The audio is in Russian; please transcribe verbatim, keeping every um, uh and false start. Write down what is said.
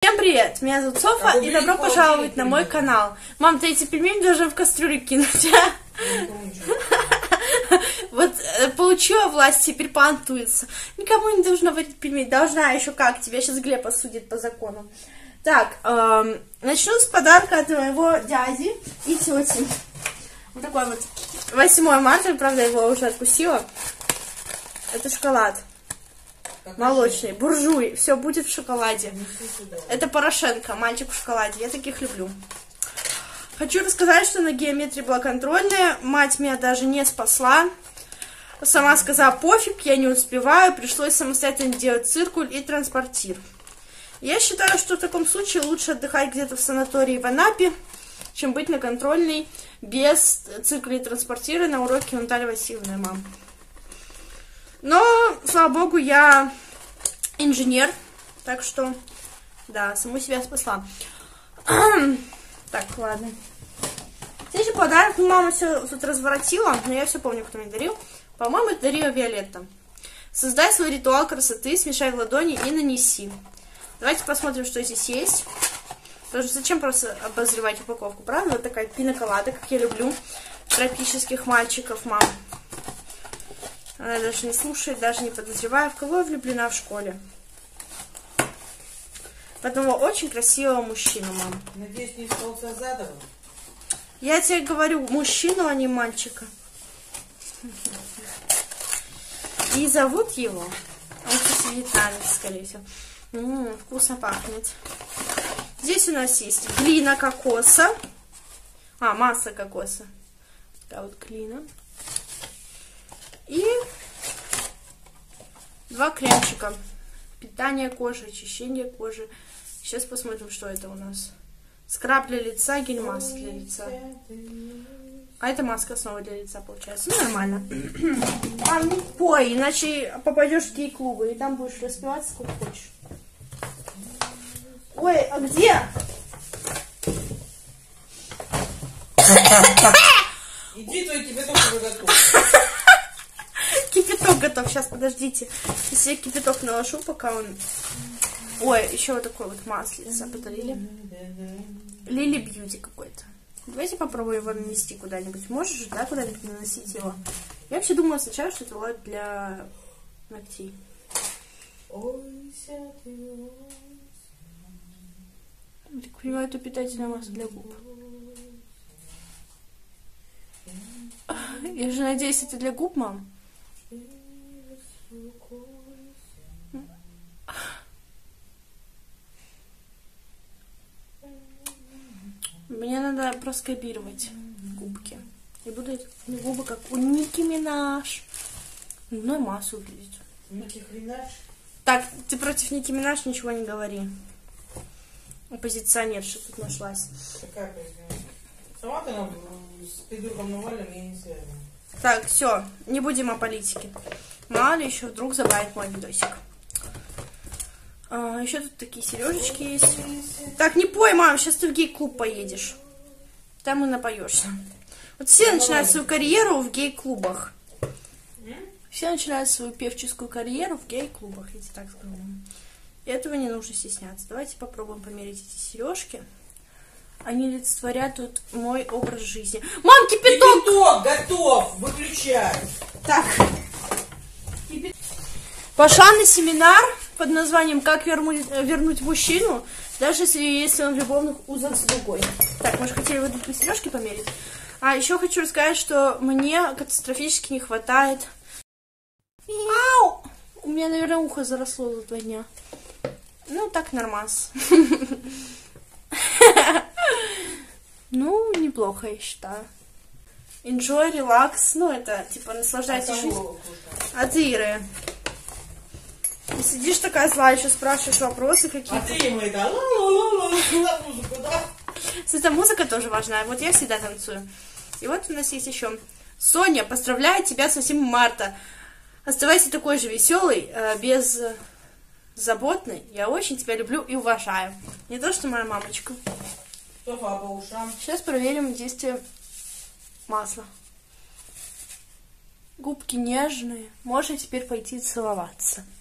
Всем привет! Меня зовут Софа, и добро пожаловать на мой канал. Мам, ты эти пельмени должна в кастрюлю кинуть, а? Вот получила власть, теперь понтуется. Никому не должна варить пельмени. Должна еще как, тебя сейчас Глеб осудит по закону. Так, эм, начну с подарка от моего дяди и тети. Вот такой вот восьмое марта, правда, его уже откусила. Это шоколад. Молочный, буржуй, все будет в шоколаде. Это Порошенко, мальчик в шоколаде, я таких люблю. Хочу рассказать, что на геометрии была контрольная, мать меня даже не спасла. Сама сказала, пофиг, я не успеваю, пришлось самостоятельно делать циркуль и транспортир. Я считаю, что в таком случае лучше отдыхать где-то в санатории в Анапе, чем быть на контрольной без циркуля и транспортира на уроке у Натальи Васильевны, мам. Но, слава богу, я инженер, так что, да, саму себя спасла. Так, ладно. Следующий подарок, ну, мама все тут разворотила, но я все помню, кто мне дарил. По-моему, это дарила Виолетта. Создай свой ритуал красоты, смешай в ладони и нанеси. Давайте посмотрим, что здесь есть. Потому что зачем просто обозревать упаковку, правда? Вот такая пинаколада, как я люблю, тропических мальчиков, мам. Она даже не слушает, даже не подозревая, в кого я влюблена в школе. В одного очень красивого мужчину, мам. Надеюсь, не столкнулся задом. Я тебе говорю, мужчину, а не мальчика. И зовут его, он сейчас вьетнамец, скорее всего. М-м, вкусно пахнет. Здесь у нас есть глина кокоса. А, масса кокоса. Такая вот глина. И два кремчика. Питание кожи, очищение кожи. Сейчас посмотрим, что это у нас. Скраб для лица, гель-маска для лица. А это маска снова для лица получается. Ну, нормально. А не пой, иначе попадешь в гей-клубы, и там будешь распеваться сколько хочешь. Ой, а где? Иди, твой кипяток уже готов. Кипяток готов. Сейчас, подождите. Если я кипяток наложу, пока он... Ой, еще вот такой вот маслица подарили. Лили Бьюти какой-то. Давайте попробуем его нанести куда-нибудь. Можешь, да, куда-нибудь наносить его? Я вообще думала сначала, что это для ногтей. Так понимаю, это питательная масса для губ. Я же надеюсь, это для губ, мам. Мне надо проскобировать губки. И будут губы, как у Ники Минаж. Ну и массу выглядит. Ники Минаж? Так, ты против Ники Минаж ничего не говори. Оппозиционерша тут нашлась. Какая оппозиционерша? Сама ты нам с придурком навалим, я не связана. Так, все, не будем о политике. Мало ли еще вдруг забавит мой видосик. А, еще тут такие сережечки есть. Так, не пой, мам, сейчас ты в гей-клуб поедешь. Там и напоешься. Вот все начинают свою карьеру в гей-клубах. Все начинают свою певческую карьеру в гей-клубах, я тебе так скажу. И этого не нужно стесняться. Давайте попробуем померить эти сережки. Они олицетворяют тут мой образ жизни. Мам, кипяток! Кипяток готов! Выключай! Так. Кипят... Пошла на семинар под названием «Как вернуть, вернуть мужчину, даже если, если он в любовных узах с другой». Так, мы же хотели вот эти сережки померить. А еще хочу рассказать, что мне катастрофически не хватает... Ау! У меня, наверное, ухо заросло за два дня. Ну, так нормас. Ну, неплохо, я считаю. Enjoy, relax. Ну, это, типа, наслаждайся жизнью. От Иры. Ты сидишь такая злая, еще спрашиваешь вопросы какие-то. А ты ему это ла-ла-ла-ла, музыку, да? Кстати, музыка тоже важна. Вот я всегда танцую. И вот у нас есть еще. Соня, поздравляю тебя с восьмым марта. Оставайся такой же веселый, беззаботный. Я очень тебя люблю и уважаю. Не то, что моя мамочка. Софа по ушам. Сейчас проверим действие масла. Губки нежные. Можно теперь пойти целоваться.